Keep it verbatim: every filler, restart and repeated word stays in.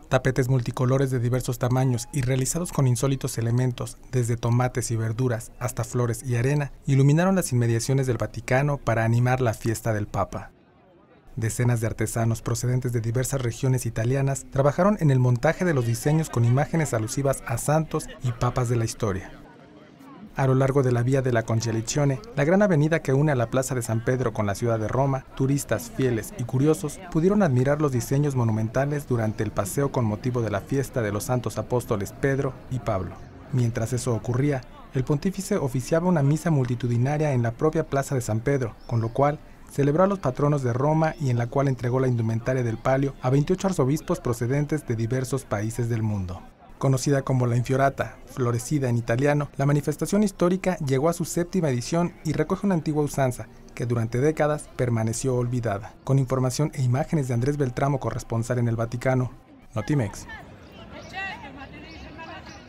Tapetes multicolores de diversos tamaños y realizados con insólitos elementos, desde tomates y verduras hasta flores y arena, iluminaron las inmediaciones del Vaticano para animar la fiesta del Papa. Decenas de artesanos procedentes de diversas regiones italianas trabajaron en el montaje de los diseños con imágenes alusivas a santos y papas de la historia. A lo largo de la Vía della Conciliazione, la gran avenida que une a la Plaza de San Pedro con la ciudad de Roma, turistas fieles y curiosos pudieron admirar los diseños monumentales durante el paseo con motivo de la fiesta de los santos apóstoles Pedro y Pablo. Mientras eso ocurría, el pontífice oficiaba una misa multitudinaria en la propia Plaza de San Pedro, con lo cual celebró a los patronos de Roma y en la cual entregó la indumentaria del palio a veintiocho arzobispos procedentes de diversos países del mundo. Conocida como la Infiorata, florecida en italiano, la manifestación histórica llegó a su séptima edición y recoge una antigua usanza que durante décadas permaneció olvidada. Con información e imágenes de Andrés Beltramo, corresponsal en el Vaticano, Notimex.